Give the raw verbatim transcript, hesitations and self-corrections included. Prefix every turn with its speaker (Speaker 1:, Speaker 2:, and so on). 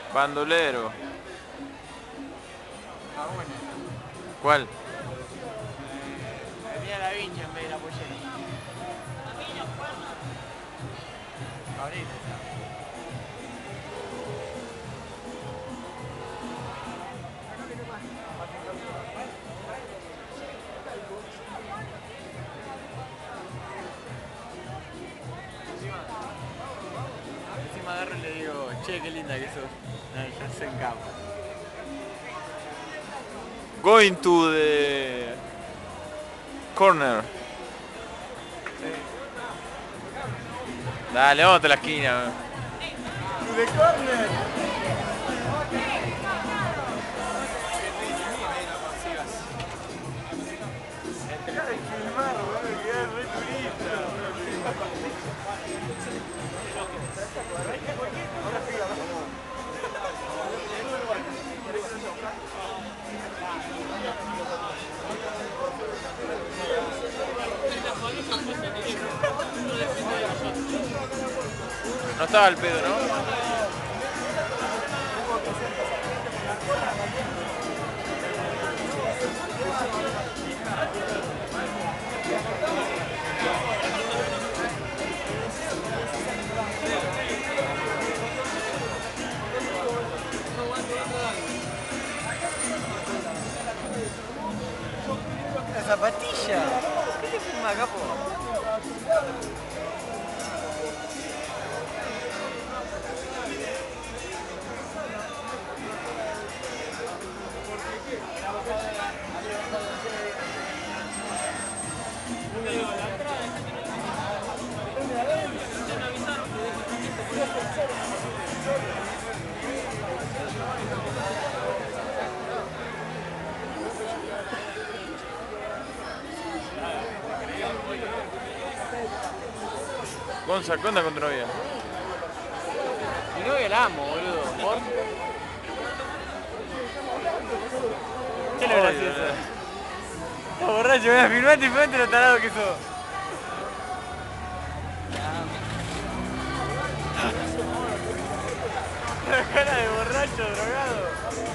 Speaker 1: Bandolero.
Speaker 2: Ah, bueno.
Speaker 1: ¿Cuál?
Speaker 2: Eh, tenía la vincha en vez de la pollera. Cabrita esa. Encima agarro y le digo, che, qué linda que sos. No, ya se encapa.
Speaker 1: Going to the corner.
Speaker 2: Sí.
Speaker 1: Dale, vamos a la esquina.
Speaker 2: To the corner. Dejá de filmar, boludo, quedás re turista.
Speaker 1: No estaba el pedo, ¿no?
Speaker 2: La zapatilla. ¿Qué te filma, capo?
Speaker 1: Gonza, ¿qué onda con tu novia?
Speaker 2: Mi novia la amo, boludo. ¿Por? ¿Qué es lo gracioso? Estás borracho, mira, filmate y filmate lo tarado que sos. La cara de borracho, drogado.